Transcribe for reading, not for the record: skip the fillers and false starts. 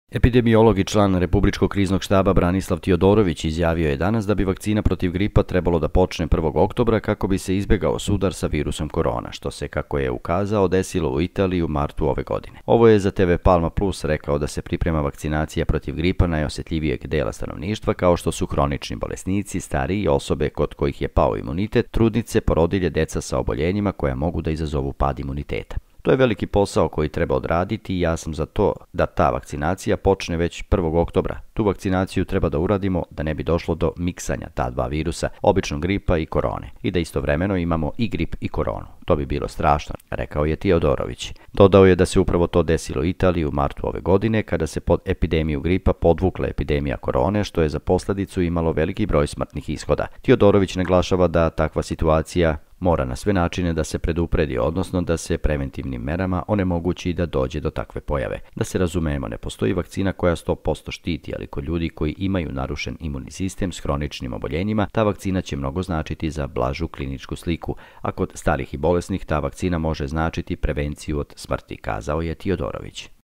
Epidemiolog i član Republičkog kriznog štaba Branislav Tiodorović izjavio je danas da bi vakcina protiv gripa trebalo da počne 1. oktobra kako bi se izbegao sudar sa virusom korona, što se, kako je ukazao, desilo u Italiji u martu ove godine. Ovo je za TV Palma Plus rekao da se priprema vakcinacija protiv gripa najosjetljivijeg dela stanovništva, kao što su hronični bolesnici, stariji, osobe kod kojih je pao imunitet, trudnice, porodilje, deca sa oboljenjima koja mogu da izazovu pad imuniteta. To je veliki posao koji treba odraditi i ja sam za to da ta vakcinacija počne već 1. oktobra. Tu vakcinaciju treba da uradimo da ne bi došlo do miksanja ta dva virusa, običnog gripa i korone, i da istovremeno imamo i grip i koronu. To bi bilo strašno, rekao je Tiodorović. Dodao je da se upravo to desilo u Italiji u martu ove godine, kada se pod epidemiju gripa podvukla epidemija korone, što je za posljedicu imalo veliki broj smrtnih ishoda. Tiodorović naglašava da takva situacija mora na sve načine da se predupredi, odnosno da se preventivnim merama onemogući da dođe do takve pojave. Da se razumemo, ne postoji vakcina koja 100% štiti, ali kod ljudi koji imaju narušen imunni sistem s hroničnim oboljenjima, ta vakcina će mnogo značiti za blažu kliničku sliku, a kod starih i bolesnih ta vakcina može značiti prevenciju od smrti, kazao je Tiodorović.